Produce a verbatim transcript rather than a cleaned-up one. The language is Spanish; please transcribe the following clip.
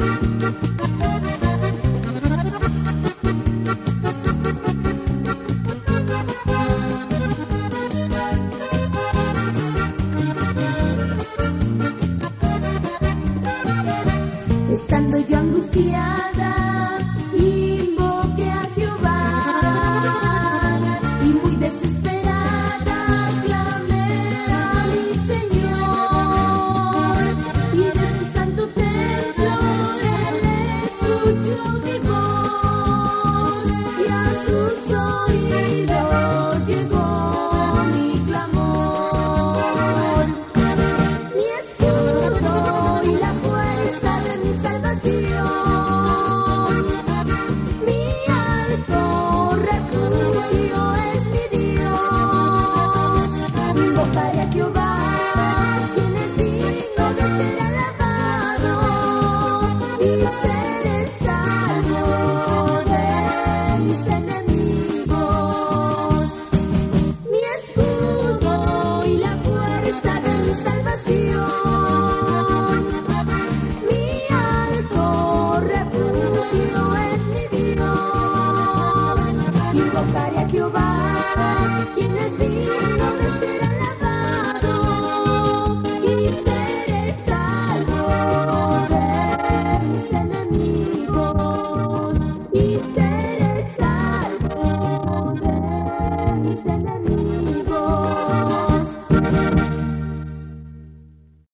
Estando yo angustiada, invoqué a Jehová y muy desesperada clamé a mi Señor, y de su santo templo Él escuchó mi voz y a sus oídos llegó mi clamor. Mi escudo y la fuerza de mi salvación, mi alto refugio es mi Dios. Invocaré a Jehová, quien es digno de ser alabado, y